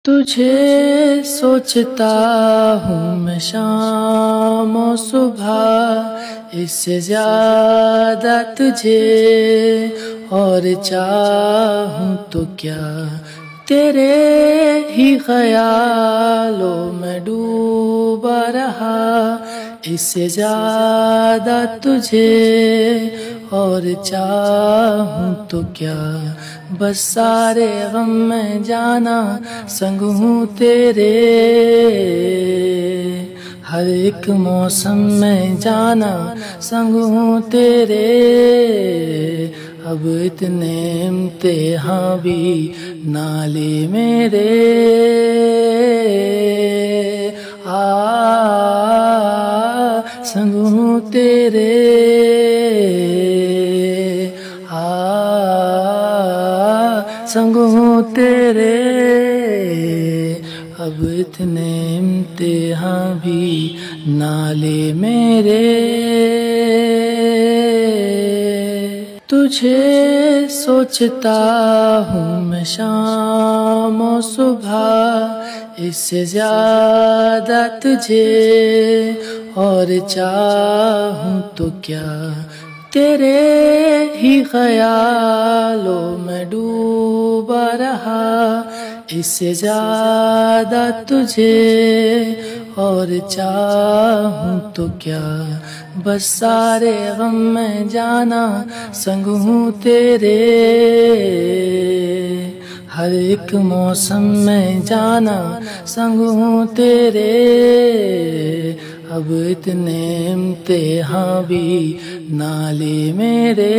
تجھے سوچتا ہوں میں شام و صبح، اس سے زیادہ تجھے اور چاہوں تو کیا، تیرے ہی خیالوں میں ڈوبا رہا، اس سے زیادہ تجھے اور چاہوں تو کیا، بس سارے غم میں جانا سنگ ہوں تیرے، ہر ایک موسم میں جانا سنگ ہوں تیرے، اب اتنے امتحان بھی نہ لے میرے، سنگ ہوں تیرے، سنگ ہوں تیرے، اب اتنے امتحان بھی نہ لے میرے، تجھے سوچتا ہوں میں شام و صبح، اس سے زیادہ تجھے اور چاہوں تو کیا، تیرے ہی خیالوں میں ڈوبا رہا، اس سے زیادہ تجھے اور چاہوں تو کیا، بس سارے غم میں جانا سنگ ہوں تیرے، ہر ایک موسم میں جانا سنگ ہوں تیرے، اب اتنے امتحان بھی نہ لے میرے،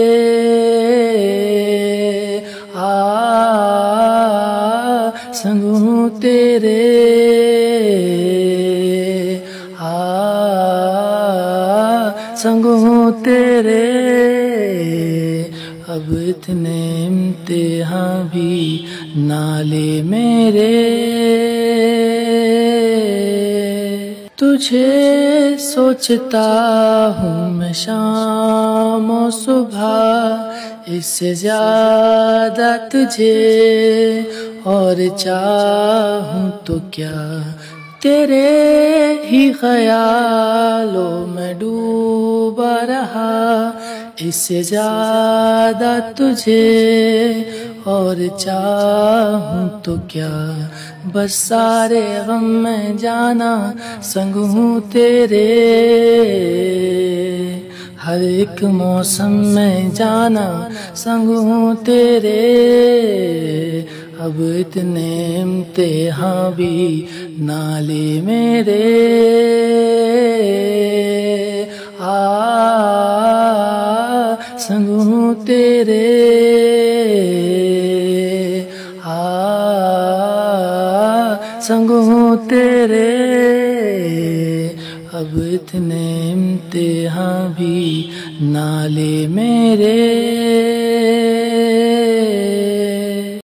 سنگ ہوں تیرے، سنگ ہوں تیرے، اب اتنے امتحان بھی نہ لے میرے، تجھے سوچتا ہوں میں شام و صبح، اس سے زیادہ تجھے اور چاہوں تو کیا، تیرے ہی خیالوں میں ڈوبا رہا، اس سے زیادہ تجھے اور چاہوں تو کیا، بس سارے غم میں جانا سنگ ہوں تیرے، ہر ایک موسم میں جانا سنگ ہوں تیرے، اب اتنے امتحان بھی نہ لے میرے، سنگ ہوں تیرے، سنگ ہوں تیرے، اب اتنے امتحان بھی نہ لے میرے۔